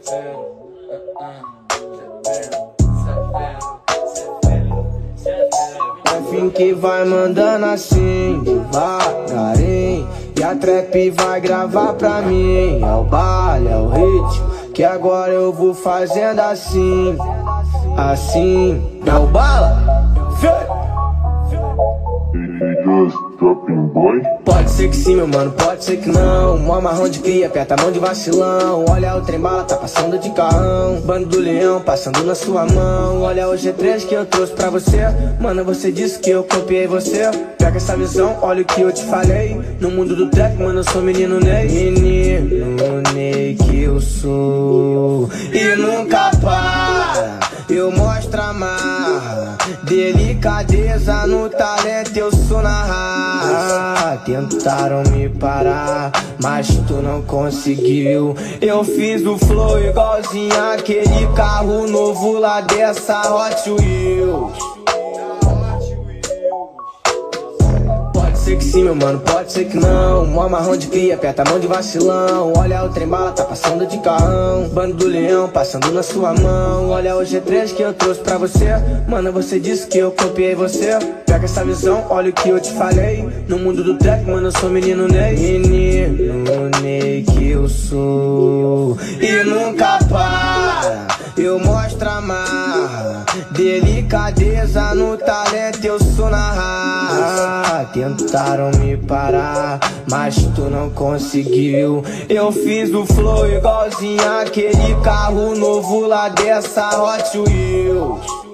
Fim que vai mandando assim, devagarinho. E a trap vai gravar pra mim. É o baile, é o ritmo, que agora eu vou fazendo assim. Assim, é o bala. Pode ser que sim, meu mano, pode ser que não. Mó marrão de cria, aperta a mão de vacilão. Olha o trem bala, tá passando de carrão. Bando do leão, passando na sua mão. Olha o G3 que eu trouxe pra você. Mano, você disse que eu copiei você. Pega essa visão, olha o que eu te falei. No mundo do trap, mano, eu sou menino Ney. Menino Ney que eu sou. E nunca para, eu mostro a marra. Delicadeza no talento, eu sou na raça. Tentaram me parar, mas tu não conseguiu. Eu fiz o flow igualzinho aquele carro novo lá dessa Hot Wheels. Pode ser que sim, meu mano, pode ser que não. Mó marrão de cria, aperta a mão de vacilão. Olha o trem bala, tá passando de carrão. Bando do leão, passando na sua mão. Olha o G3 que eu trouxe pra você. Mano, você disse que eu copiei você. Pega essa visão, olha o que eu te falei. No mundo do trap, mano, eu sou menino Ney. Menino Ney que eu sou. E nunca para, eu mostro a marra. Delicadeza no talento, eu sou na raça. Tentaram me parar, mas tu não conseguiu. Eu fiz o flow igualzinho aquele carro novo lá dessa Hot Wheels.